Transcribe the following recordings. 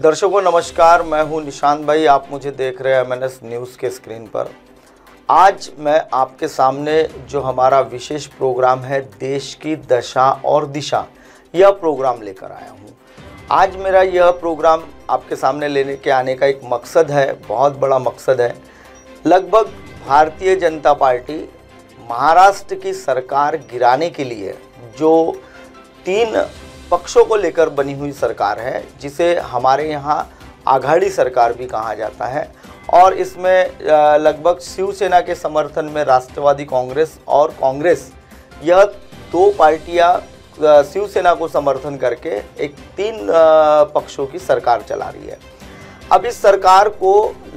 दर्शकों नमस्कार, मैं हूं निशांत भाई। आप मुझे देख रहे हैं MNS न्यूज़ के स्क्रीन पर। आज मैं आपके सामने जो हमारा विशेष प्रोग्राम है देश की दशा और दिशा, यह प्रोग्राम लेकर आया हूं। आज मेरा यह प्रोग्राम आपके सामने लेने के आने का एक मकसद है, बहुत बड़ा मकसद है। लगभग भारतीय जनता पार्टी महाराष्ट्र की सरकार गिराने के लिए जो 3 पक्षों को लेकर बनी हुई सरकार है, जिसे हमारे यहाँ आघाड़ी सरकार भी कहा जाता है, और इसमें लगभग शिवसेना के समर्थन में राष्ट्रवादी कांग्रेस और कांग्रेस, यह 2 पार्टियां शिवसेना को समर्थन करके एक 3 पक्षों की सरकार चला रही है। अब इस सरकार को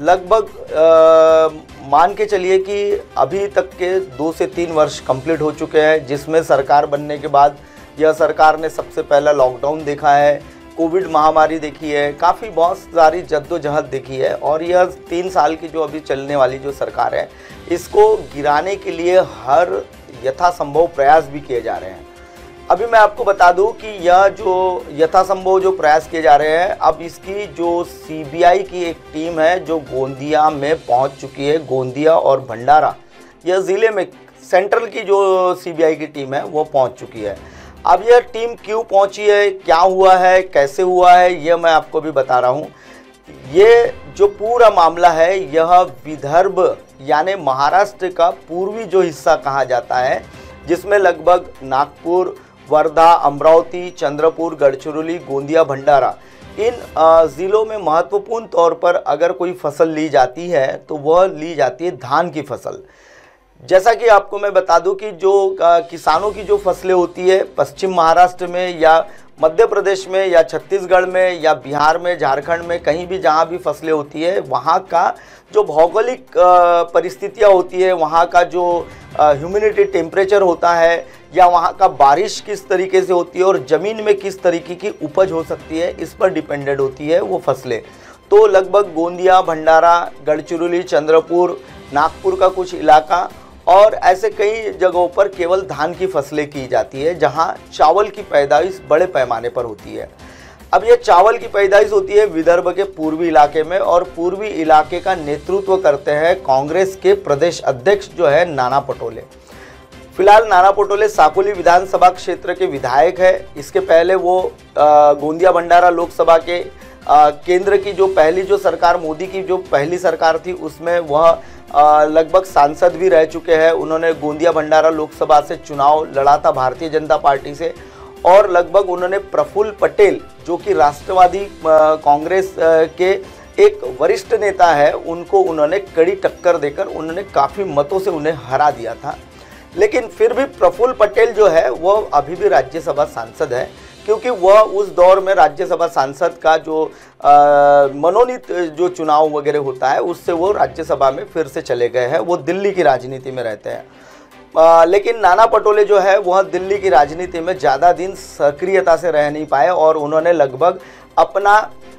लगभग मान के चलिए कि अभी तक के 2 से 3 वर्ष कंप्लीट हो चुके हैं, जिसमें सरकार बनने के बाद यह सरकार ने सबसे पहला लॉकडाउन देखा है, कोविड महामारी देखी है, काफ़ी बहुत सारी जद्दोजहद देखी है, और यह 3 साल की जो अभी चलने वाली जो सरकार है, इसको गिराने के लिए हर यथासंभव प्रयास भी किए जा रहे हैं। अभी मैं आपको बता दूं कि यह जो यथासंभव जो प्रयास किए जा रहे हैं, अब इसकी जो CBI की एक टीम है जो गोंदिया में पहुंच चुकी है। गोंदिया और भंडारा, यह ज़िले में सेंट्रल की जो CBI की टीम है वो पहुंच चुकी है। अब यह टीम क्यों पहुंची है, क्या हुआ है, कैसे हुआ है, यह मैं आपको भी बता रहा हूं। ये जो पूरा मामला है, यह विदर्भ यानी महाराष्ट्र का पूर्वी जो हिस्सा कहा जाता है, जिसमें लगभग नागपुर, वर्धा, अमरावती, चंद्रपुर, गढ़चिरौली, गोंदिया, भंडारा, इन ज़िलों में महत्वपूर्ण तौर पर अगर कोई फसल ली जाती है तो वह ली जाती है धान की फसल। जैसा कि आपको मैं बता दूं कि जो किसानों की जो फसलें होती है पश्चिम महाराष्ट्र में या मध्य प्रदेश में या छत्तीसगढ़ में या बिहार में, झारखंड में, कहीं भी जहां भी फसलें होती है, वहां का जो भौगोलिक परिस्थितियां होती है, वहां का जो ह्यूमिडिटी टेम्परेचर होता है, या वहां का बारिश किस तरीके से होती है और ज़मीन में किस तरीके की उपज हो सकती है, इस पर डिपेंडेंट होती है वो फसलें। तो लगभग गोंदिया, भंडारा, गढ़चिरौली, चंद्रपुर, नागपुर का कुछ इलाका और ऐसे कई जगहों पर केवल धान की फसलें की जाती है, जहां चावल की पैदाइश बड़े पैमाने पर होती है। अब ये चावल की पैदाइश होती है विदर्भ के पूर्वी इलाके में, और पूर्वी इलाके का नेतृत्व करते हैं कांग्रेस के प्रदेश अध्यक्ष जो है नाना पटोले। फिलहाल नाना पटोले साकोली विधानसभा क्षेत्र के विधायक है। इसके पहले वो गोंदिया भंडारा लोकसभा के केंद्र की जो पहली जो सरकार, मोदी की जो पहली सरकार थी, उसमें वह लगभग सांसद भी रह चुके हैं। उन्होंने गोंदिया भंडारा लोकसभा से चुनाव लड़ा था भारतीय जनता पार्टी से, और लगभग उन्होंने प्रफुल्ल पटेल जो कि राष्ट्रवादी कांग्रेस के एक वरिष्ठ नेता है, उनको उन्होंने कड़ी टक्कर देकर उन्होंने काफ़ी मतों से उन्हें हरा दिया था। लेकिन फिर भी प्रफुल्ल पटेल जो है वह अभी भी राज्यसभा सांसद है, क्योंकि वह उस दौर में राज्यसभा सांसद का जो मनोनीत जो चुनाव वगैरह होता है, उससे वो राज्यसभा में फिर से चले गए हैं। वो दिल्ली की राजनीति में रहते हैं। लेकिन नाना पटोले जो है वह दिल्ली की राजनीति में ज़्यादा दिन सक्रियता से रह नहीं पाए, और उन्होंने लगभग अपना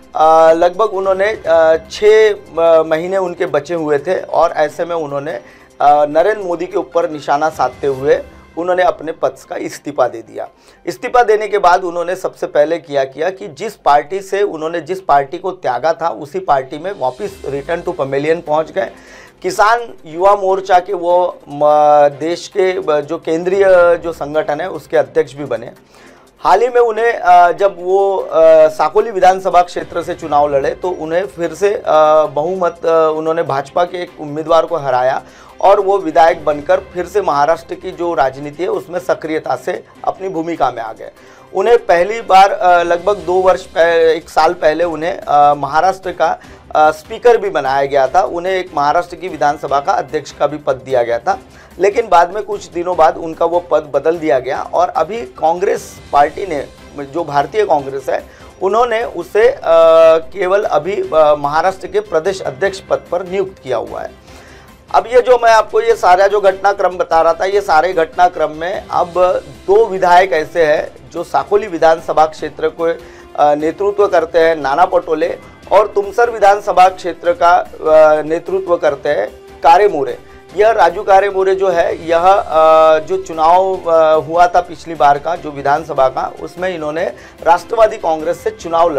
6 महीने उनके बचे हुए थे, और ऐसे में उन्होंने नरेंद्र मोदी के ऊपर निशाना साधते हुए उन्होंने अपने पद का इस्तीफा दे दिया। इस्तीफा देने के बाद उन्होंने सबसे पहले किया कि जिस पार्टी से उन्होंने जिस पार्टी को त्यागा था, उसी पार्टी में वापस रिटर्न टू पवेलियन पहुंच गए। किसान युवा मोर्चा के वो देश के जो केंद्रीय जो संगठन है उसके अध्यक्ष भी बने। हाल ही में उन्हें जब वो साकोली विधानसभा क्षेत्र से चुनाव लड़े तो उन्हें फिर से बहुमत उन्होंने भाजपा के एक उम्मीदवार को हराया, और वो विधायक बनकर फिर से महाराष्ट्र की जो राजनीति है उसमें सक्रियता से अपनी भूमिका में आ गए। उन्हें पहली बार लगभग 1 साल पहले उन्हें महाराष्ट्र का स्पीकर भी बनाया गया था। उन्हें एक महाराष्ट्र की विधानसभा का अध्यक्ष का भी पद दिया गया था, लेकिन बाद में कुछ दिनों बाद उनका वो पद बदल दिया गया, और अभी कांग्रेस पार्टी ने, जो भारतीय कांग्रेस है, उन्होंने उसे केवल अभी महाराष्ट्र के प्रदेश अध्यक्ष पद पर नियुक्त किया हुआ है। अब ये जो मैं आपको ये सारा जो घटनाक्रम बता रहा था, ये सारे घटनाक्रम में अब 2 विधायक ऐसे हैं जो साकोली विधानसभा क्षेत्र को नेतृत्व करते हैं, नाना पटोले, और तुमसर विधानसभा क्षेत्र का नेतृत्व करते हैं कारे मोरे। यह राजू कारे मोरे जो है, यह जो चुनाव हुआ था पिछली बार का जो विधानसभा का, उसमें इन्होंने राष्ट्रवादी कांग्रेस से चुनाव लड़ा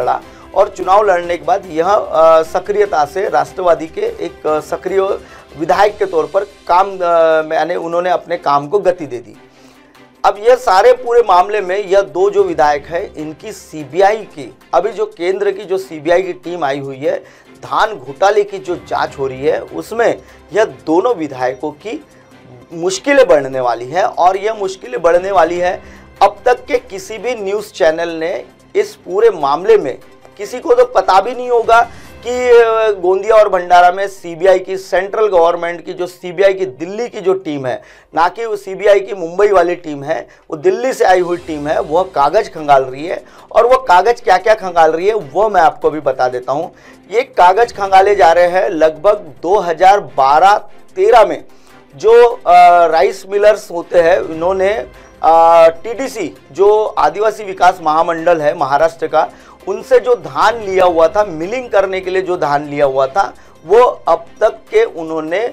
और चुनाव लड़ने के बाद यह सक्रियता से राष्ट्रवादी के एक सक्रिय विधायक के तौर पर काम यानी उन्होंने अपने काम को गति दे दी। अब यह सारे पूरे मामले में यह दो जो विधायक है इनकी सीबीआई की अभी जो केंद्र की जो सीबीआई की टीम आई हुई है, धान घोटाले की जो जांच हो रही है उसमें यह दोनों विधायकों की मुश्किलें बढ़ने वाली है। और यह मुश्किलें बढ़ने वाली है, अब तक के किसी भी न्यूज़ चैनल ने इस पूरे मामले में किसी को तो पता भी नहीं होगा कि गोंदिया और भंडारा में सीबीआई की सेंट्रल गवर्नमेंट की जो सीबीआई की दिल्ली की जो टीम है, ना कि वो सीबीआई की मुंबई वाली टीम है, वो दिल्ली से आई हुई टीम है, वह कागज़ खंगाल रही है। और वो कागज़ क्या क्या खंगाल रही है वो मैं आपको भी बता देता हूँ। ये कागज़ खंगाले जा रहे हैं लगभग 2012-13 में जो राइस मिलर्स होते हैं, इन्होंने टीडीसी जो आदिवासी विकास महामंडल है महाराष्ट्र का, उनसे जो धान लिया हुआ था मिलिंग करने के लिए, जो धान लिया हुआ था वो अब तक के उन्होंने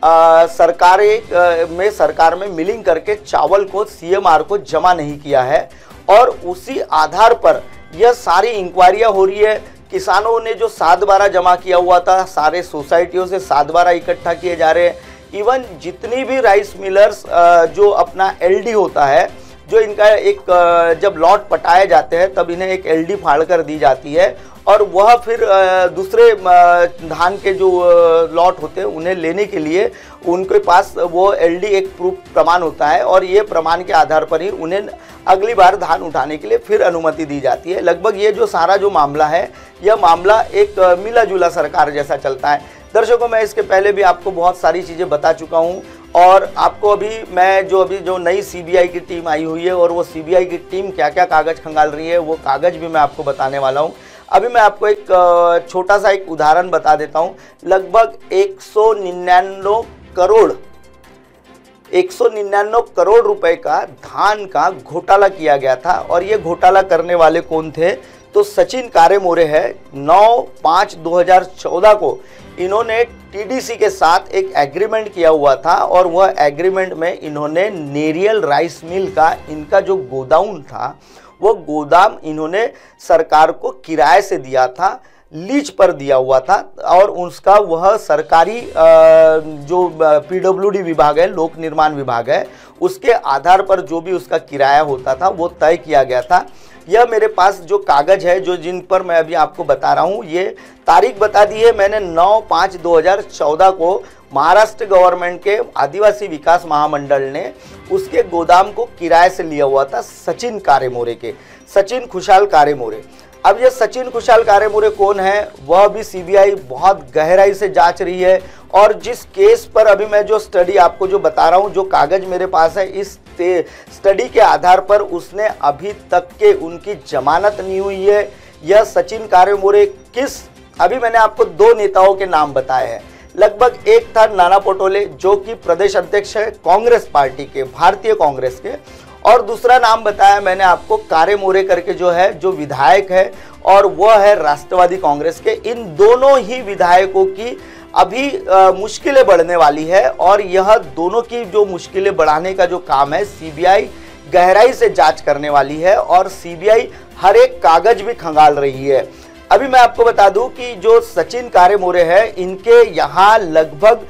सरकार में मिलिंग करके चावल को सीएमआर को जमा नहीं किया है। और उसी आधार पर यह सारी इंक्वायरियां हो रही है। किसानों ने जो 7/12 जमा किया हुआ था, सारे सोसाइटियों से 7/12 इकट्ठा किए जा रहे हैं। इवन जितनी भी राइस मिलर्स जो अपना एलडी होता है, जो इनका एक जब लॉट पटाए जाते हैं तब इन्हें एक एलडी फाड़ कर दी जाती है और वह फिर दूसरे धान के जो लॉट होते हैं उन्हें लेने के लिए उनके पास वो एलडी एक प्रूफ प्रमाण होता है और ये प्रमाण के आधार पर ही उन्हें अगली बार धान उठाने के लिए फिर अनुमति दी जाती है। लगभग ये जो सारा जो मामला है, यह मामला एक मिला जुला सरकार जैसा चलता है। दर्शकों, मैं इसके पहले भी आपको बहुत सारी चीज़ें बता चुका हूँ और आपको अभी जो नई सीबीआई की टीम आई हुई है और वो सीबीआई की टीम क्या क्या कागज़ खंगाल रही है वो कागज़ भी मैं आपको बताने वाला हूँ। अभी मैं आपको एक छोटा सा एक उदाहरण बता देता हूँ। लगभग 199 करोड़ रुपए का धान का घोटाला किया गया था। और ये घोटाला करने वाले कौन थे? तो सचिन कारेमोरे है। 9/5/2014 को इन्होंने टीडीसी के साथ एक एग्रीमेंट किया हुआ था और वह एग्रीमेंट में इन्होंने नेरियल राइस मिल का इनका जो गोदाम था वो गोदाम इन्होंने सरकार को किराए से दिया था, लीज पर दिया हुआ था। और उसका वह सरकारी जो पीडब्ल्यूडी विभाग है, लोक निर्माण विभाग है, उसके आधार पर जो भी उसका किराया होता था वो तय किया गया था। यह मेरे पास जो कागज़ है जो जिन पर मैं अभी आपको बता रहा हूँ, ये तारीख बता दी है मैंने 9/5/2014 को महाराष्ट्र गवर्नमेंट के आदिवासी विकास महामंडल ने उसके गोदाम को किराए से लिया हुआ था सचिन खुशाल कारेमोरे। अब ये सचिन खुशाल कारेमोरे कौन है वह भी सीबीआई बहुत गहराई से जांच रही है। और जिस केस पर अभी मैं जो स्टडी आपको जो बता रहा हूँ, जो कागज़ मेरे पास है, इस स्टडी के आधार पर उसने अभी तक के उनकी जमानत नहीं हुई है। यह सचिन कारेमोरे अभी मैंने आपको 2 नेताओं के नाम बताए हैं। लगभग एक था नाना पटोले जो कि प्रदेश अध्यक्ष है कांग्रेस पार्टी के, भारतीय कांग्रेस के, और दूसरा नाम बताया मैंने आपको कारेमोरे करके जो विधायक है और वह है राष्ट्रवादी कांग्रेस के। इन दोनों ही विधायकों की अभी मुश्किलें बढ़ने वाली है और यह दोनों की जो मुश्किलें बढ़ाने का जो काम है सीबीआई गहराई से जांच करने वाली है और सीबीआई हर एक कागज भी खंगाल रही है। अभी मैं आपको बता दूं कि जो सचिन कारेमोरे है, इनके यहाँ लगभग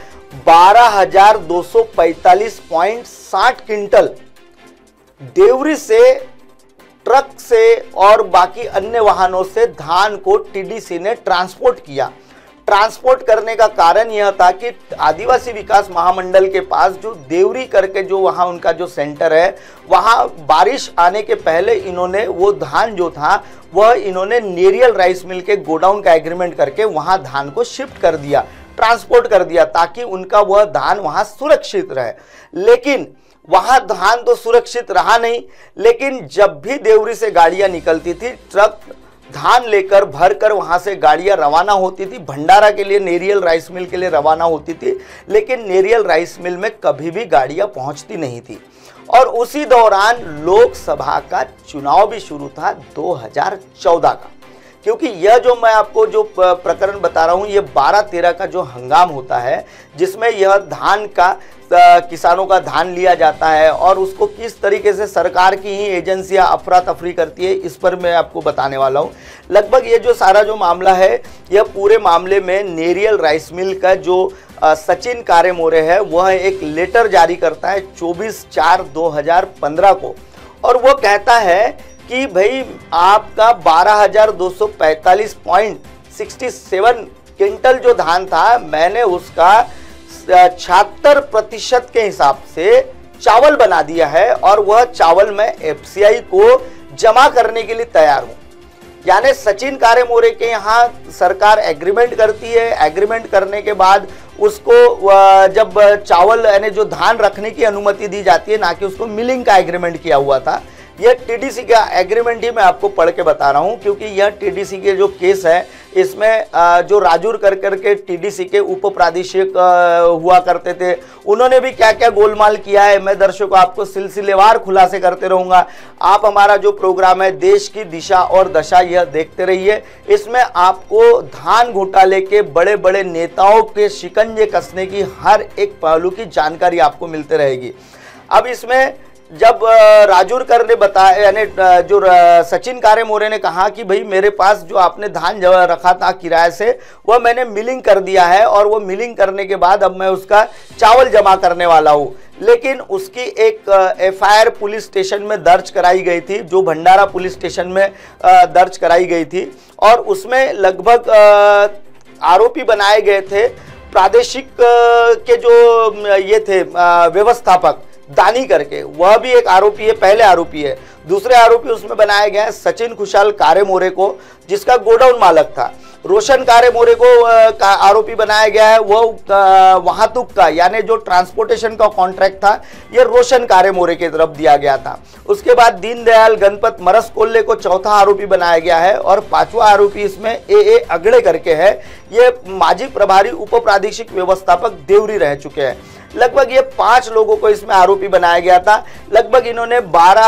12,245.60 क्विंटल देवरी से, ट्रक से और बाकी अन्य वाहनों से धान को टीडीसी ने ट्रांसपोर्ट किया। ट्रांसपोर्ट करने का कारण यह था कि आदिवासी विकास महामंडल के पास जो देवरी करके जो वहाँ उनका जो सेंटर है, वहाँ बारिश आने के पहले इन्होंने वो धान जो था वह इन्होंने नेरियल राइस मिल के गोडाउन का एग्रीमेंट करके वहाँ धान को शिफ्ट कर दिया, ट्रांसपोर्ट कर दिया, ताकि उनका वह धान वहाँ सुरक्षित रहे। लेकिन वहाँ धान तो सुरक्षित रहा नहीं, लेकिन जब भी देवरी से गाड़ियाँ निकलती थी, ट्रक धान लेकर भरकर वहां से गाड़ियां रवाना होती थी, भंडारा के लिए, नेरियल राइस मिल के लिए रवाना होती थी, लेकिन नेरियल राइस मिल में कभी भी गाड़ियां पहुंचती नहीं थी। और उसी दौरान लोकसभा का चुनाव भी शुरू था 2014 का। क्योंकि यह जो मैं आपको जो प्रकरण बता रहा हूं, ये 12-13 का जो हंगाम होता है, जिसमें यह धान का किसानों का धान लिया जाता है और उसको किस तरीके से सरकार की ही एजेंसियां अफरा तफरी करती है, इस पर मैं आपको बताने वाला हूं। लगभग ये जो सारा जो मामला है, यह पूरे मामले में नेरियल राइस मिल का जो सचिन कारेमोरे है, वह एक लेटर जारी करता है 24/4/2015 को, और वो कहता है कि भाई आपका 12,245.67 क्विंटल जो धान था, मैंने उसका 76% के हिसाब से चावल बना दिया है और वह चावल मैं एफसीआई को जमा करने के लिए तैयार हूं। यानी सचिन कारेमोरे के यहाँ सरकार एग्रीमेंट करती है, एग्रीमेंट करने के बाद उसको जब चावल यानी जो धान रखने की अनुमति दी जाती है, ना कि उसको मिलिंग का एग्रीमेंट किया हुआ था। यह टीडीसी का एग्रीमेंट ही मैं आपको पढ़ के बता रहा हूं, क्योंकि यह टीडीसी के जो केस है, इसमें जो राजूर करके टीडीसी के उप प्रादेशिक हुआ करते थे, उन्होंने भी क्या क्या गोलमाल किया है, मैं दर्शकों आपको सिलसिलेवार खुलासे करते रहूंगा। आप हमारा जो प्रोग्राम है देश की दिशा और दशा, यह देखते रहिए। इसमें आपको धान घोटाले के बड़े बड़े नेताओं के शिकंजे कसने की हर एक पहलू की जानकारी आपको मिलती रहेगी। अब इसमें जब राजूरकर ने बताया, यानी जो सचिन कारेमोरे ने कहा कि भाई मेरे पास जो आपने धान रखा था किराए से, वह मैंने मिलिंग कर दिया है और वो मिलिंग करने के बाद अब मैं उसका चावल जमा करने वाला हूं। लेकिन उसकी एक एफआईआर पुलिस स्टेशन में दर्ज कराई गई थी, जो भंडारा पुलिस स्टेशन में दर्ज कराई गई थी, और उसमें लगभग आरोपी बनाए गए थे प्रादेशिक के जो ये थे व्यवस्थापक दानी करके, वह भी एक आरोपी है, पहले आरोपी है। दूसरे आरोपी उसमें बनाए गए हैं सचिन खुशाल कारेमोरे को, जिसका गोडाउन मालक था। रोशन कारेमोरे को आरोपी बनाया गया है, वह वहातुक का यानी जो ट्रांसपोर्टेशन का कॉन्ट्रैक्ट था, यह रोशन कारेमोरे की तरफ दिया गया था। उसके बाद दीनदयाल गणपत मरस कोल्ले को चौथा आरोपी बनाया गया है, और पांचवा आरोपी इसमें ए अगड़े करके है। ये माजी प्रभारी उप प्रादेशिक व्यवस्थापक देवरी रह चुके हैं। लगभग ये 5 लोगों को इसमें आरोपी बनाया गया था। लगभग इन्होंने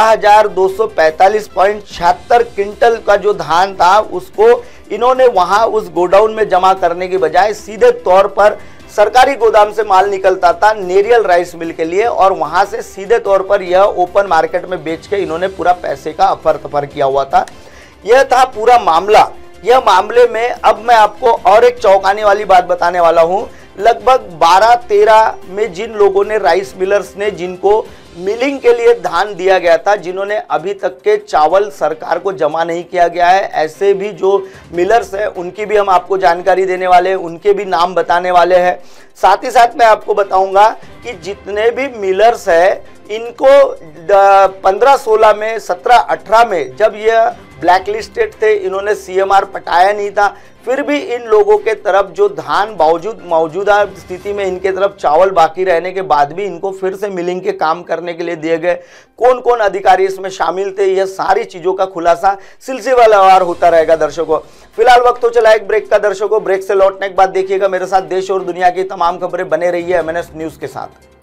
12,245.76 क्विंटल का जो धान था, उसको इन्होंने वहां उस गोडाउन में जमा करने की बजाय सीधे तौर पर सरकारी गोदाम से माल निकलता था नेरियल राइस मिल के लिए, और वहां से सीधे तौर पर यह ओपन मार्केट में बेच के इन्होंने पूरा पैसे का अफर तफर किया हुआ था। यह था पूरा मामला। यह मामले में अब मैं आपको और एक चौंकाने वाली बात बताने वाला हूं। लगभग 12-13 में जिन लोगों ने, राइस मिलर्स ने, जिनको मिलिंग के लिए धान दिया गया था, जिन्होंने अभी तक के चावल सरकार को जमा नहीं किया गया है, ऐसे भी जो मिलर्स हैं उनकी भी हम आपको जानकारी देने वाले हैं, उनके भी नाम बताने वाले हैं। साथ ही साथ मैं आपको बताऊंगा कि जितने भी मिलर्स हैं, इनको 15-16 में, 17-18 में जब यह ब्लैक लिस्टेड थे, इन्होंने सीएमआर पटाया नहीं था, फिर भी इन लोगों के तरफ जो धान मौजूदा स्थिति में इनके तरफ चावल बाकी रहने के बाद भी इनको फिर से मिलिंग के काम करने के लिए दिए गए। कौन कौन अधिकारी इसमें शामिल थे, यह सारी चीजों का खुलासा सिलसिलेवार होता रहेगा दर्शकों। फिलहाल वक्त तो चला एक ब्रेक का दर्शकों। ब्रेक से लौटने के बाद देखिएगा मेरे साथ देश और दुनिया की तमाम खबरें। बने रहिए MNS न्यूज के साथ।